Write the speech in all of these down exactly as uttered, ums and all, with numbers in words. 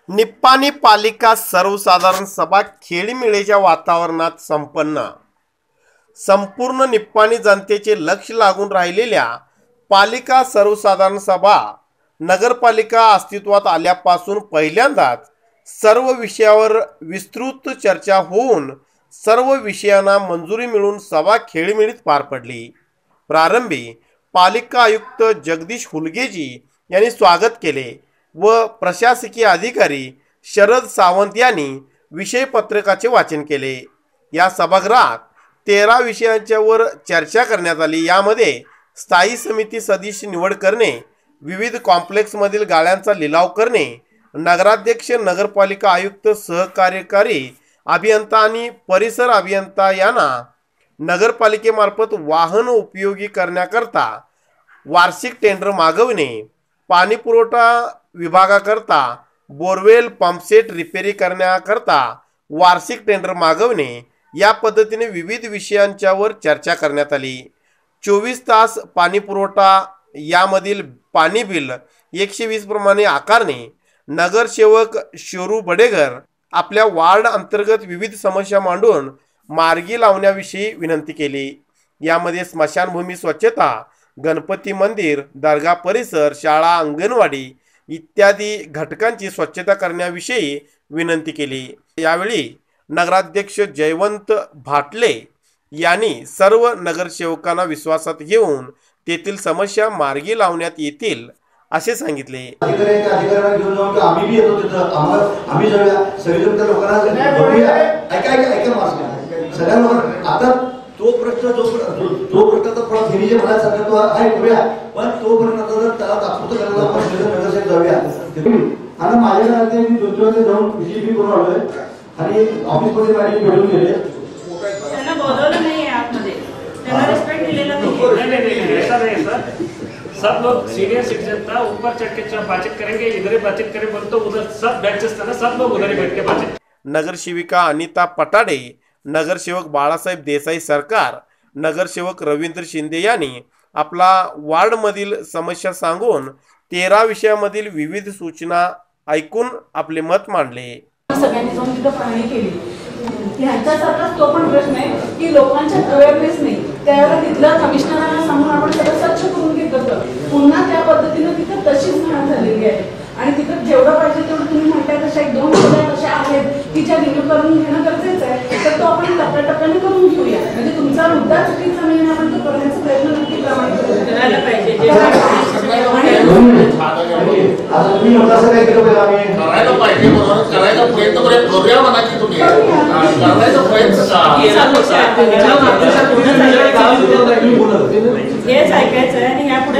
निप्पाणी पालिका सर्वसाधारण सभा खेळीमेळीच्या वातावरणात संपन्न। संपूर्ण निप्पाणी जनतेचे लक्ष लागून राहिलेल्या पालिका सर्वसाधारण सभा नगरपालिका अस्तित्वात आल्यापासून पहिल्यांदाच सर्व विषयावर विस्तृत चर्चा होऊन सर्व विषयांना मंजुरी मिळून सभा खेळीमेळीत पार पडली। प्रारंभी पालिका आयुक्त जगदीश हुलगेजी यांनी स्वागत केले व प्रशासकीय अधिकारी शरद सावंत यांनी विषय पत्रकाचे वाचन केले। या सभागृहात तेरा विषयांच्यावर चर्चा करण्यात आली। यामध्ये स्थायी समिती सदस्य निवड करणे, विविध कॉम्प्लेक्समधील गाळ्यांचा लिलाव करणे, नगराध्यक्ष, नगरपालिका आयुक्त, सहकार्यकारी अभियंता आणि परिसर अभियंता यांना नगरपालिकेमार्फत वाहन उपयोगी करण्याकरता वार्षिक टेंडर मागवणे, पाणी पुरवठा विभागाकरता बोरवेल पंपसेट रिपेरी करण्याकरता वार्षिक टेंडर मागवणे, या पद्धतीने विविध विषयांच्यावर चर्चा करण्यात आली। चोवीस तास पाणी पुरवठा यामधील पाणी बिल एकशे वीस प्रमाणे आकारणे, नगरसेवक शोरू बडेगर आपल्या वार्ड अंतर्गत विविध समस्या मांडून मार्गी लावण्याविषयी विनंती केली। यामध्ये स्मशानभूमी स्वच्छता, गणपती मंदिर, दर्गा परिसर, शाळा, अंगणवाडी इत्यादी घटकांची स्वच्छता करण्याविषयी विनंती केली। यावेळी नगराध्यक्ष जयवंत भाटले यांनी सर्व नगरसेवकांना विश्वासात घेऊन तेथील समस्या मार्गी लावण्यात येतील असे सांगितले। अधिकाऱ्यांच्या अधिकाऱ्यांना घेऊन जाऊन आम्ही बी येतो तिथं, आम्हाला आम्ही सगळ्या सगळ्या लोकांना बघूया, ऐका ऐका ऐका मास्क सगळ्या लोकांना आता तो प्रश्न जो तो प्रश्न तर थोडा फिरीचे मला सगळं तो आहे करूया, पण तोपर्यंत जर त्याला तात्पुरतं करायला आपण नगरसेवक जाऊया। आणि माझ्या घरात मी दोन दिवस जाऊन विषय बी करून आलोय आणि ऑफिसमध्ये गाडी भेटून गेले, त्यांना बोलवलं नाही आतमध्ये, त्यांना रिस्पेक्ट दिलेला नाही। नहीं नहीं ऐसा नहीं सर, सब लोग सीनियर सिटीजन था, ऊपर चढ़ के बातचीत करेंगे, इधर ही बातचीत करें बोल तो उधर सब बेंचेस था ना, सब लोग उधर ही बैठ के बातचीत। नगरसेविका अनिता पटाडे, नगरसेवक बाळासाहेब देसाई सरकार, नगरसेवक रवींद्र शिंदे यांनी आपला वार्डमधील समस्या सांगून तेरा विषयामधील विविध सूचना ऐकून आपले मत मांडले। सगळ्यांनी जाऊन तिथं पाहणी केली। ह्यांच्यासारखाच तो पण प्रश्न आहे की लोकांच्या अवेअरनेस नाही, त्यावेळेला तिथल्या कमिशनरांना सांगून आपण सगळं स्वच्छ करून घेतलं, पुन्हा त्या पद्धतीनं तिथं तशीच घाण झालेली आहे। आणि तिथं जेवढं पाहिजे तेवढं तुम्ही म्हणताय तशा एक दोन खोल्या अशा आहेत की ज्या रिन्यू करून घेणं गरजेचं आहे, तर तो आपण टप्प्याटप्प्याने करून घेऊया। म्हणजे तुमचा मुद्दा चुकीचा नाही, आपण तो करण्याचा प्रयत्न नक्की करायला पाहिजे। आता तुम्ही कसं काय केलं पाहिजे, आम्ही करायला पाहिजे म्हणून करायचा प्रयत्न करूया म्हणा की तुम्ही करायचा प्रयत्न हेच ऐकायचं आहे आणि यापुढे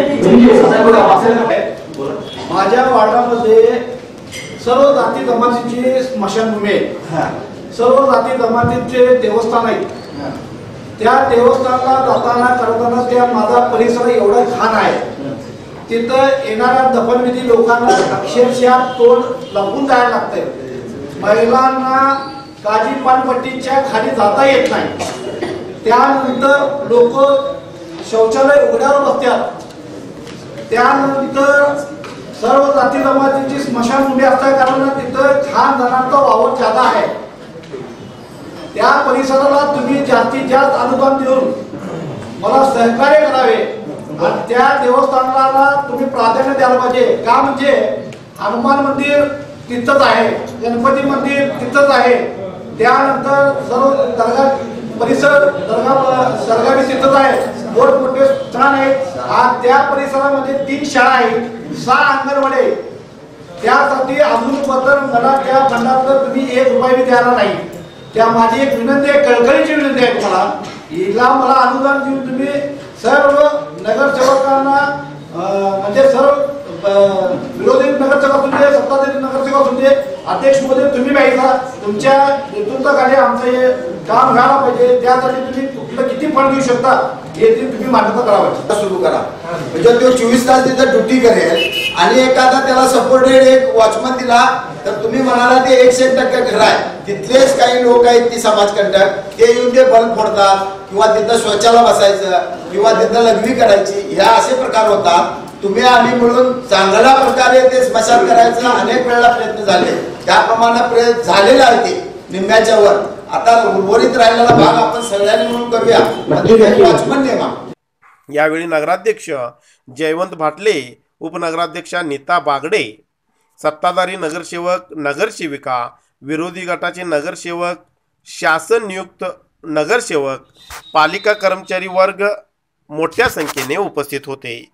माझ्या वार्डामध्ये सर्व जाती जमातीची स्मशानभूमी आहे, सर्व जाती जमातीचे देवस्थान आहे। त्या देवस्थानाला जाताना करताना त्या माझा परिसर एवढा घाण आहे, तिथं येणाऱ्या दफनविधी लोकांना अक्षरशः तोंड लपून जायला लागतंय। महिलांना काजी पानपट्टीच्या खाली जाता येत नाही, त्यानंतर लोक शौचालय उघड्यावर बसतात, त्यानंतर सर्व जाती जमातीची स्मशानभूमी असल्या कारणाने तिथं घाण जनाचा वावर जादा आहे। त्या परिसराला तुम्ही जास्तीत जास्त अनुदान देऊन मला सहकार्य करावे आणि त्या देवस्थानाला तुम्ही प्राधान्य द्यायला पाहिजे। का म्हणजे हनुमान मंदिर तिथंच आहे, गणपती मंदिर तिथंच आहे, त्यानंतर सर्व दर्गा परिसर दर्गा दर्गा बी तिथंच आहे, मोठमोठे स्थान आहेत। आज त्या परिसरामध्ये तीन शाळा आहेत, सहा अंगणवाडी, त्यासाठी अजून बद्दल मला त्या फंडातलं तुम्ही एक रुपया द्यायला नाही। त्या माझी एक विनंती आहे, कळकळीची विनंती आहे तुम्हाला, हिला मला अनुदान देऊन तुम्ही सर्व नगरसेवकांना म्हणजे सर्व विरोधी नगरसेवक असू दे, सत्ताधारी नगरसेवक असू दे, अध्यक्ष महोदय तुम्ही पाहिजे, तुमच्या नेतृत्वाखाली आमचं हे काम व्हायला पाहिजे। त्यासाठी तुम्ही कुठलं किती फंड देऊ शकता हे तुम्ही मान्यता करावं, सुरू करा। म्हणजे तो चोवीस तास तिथं ड्युटी करेल आणि एखादा त्याला सपोर्टेड एक वॉचमन दिला तर तुम्ही म्हणाला ते एकशे टक्के घर आहे, तिथलेच काही लोक आहेत ती समाजकंटक, ते येऊन ते बल्ब फोडतात किंवा तिथं शौचाला बसायचं किंवा तिथं लघवी करायची, ह्या असे प्रकार होतात। तुम्ही आम्ही मिळून चांगल्या प्रकारे ते स्मशान करायचा अनेक वेळा प्रयत्न झाले, त्याप्रमाणे प्रयत्न झालेला आहे ते निम्म्याच्या वर. आता उर्वरित राहिलेला भाग आपण सगळ्यांनी मिळून करूया. वॉचमन नेमा. यावेळी नगराध्यक्ष जयवंत भाटले, उपनगराध्यक्षा नीता बागडे, सत्ताधारी नगरसेवक, नगरसेविका, विरोधी गटाचे नगरसेवक, शासन नियुक्त नगरसेवक, पालिका कर्मचारी वर्ग मोठ्या संख्येने उपस्थित होते.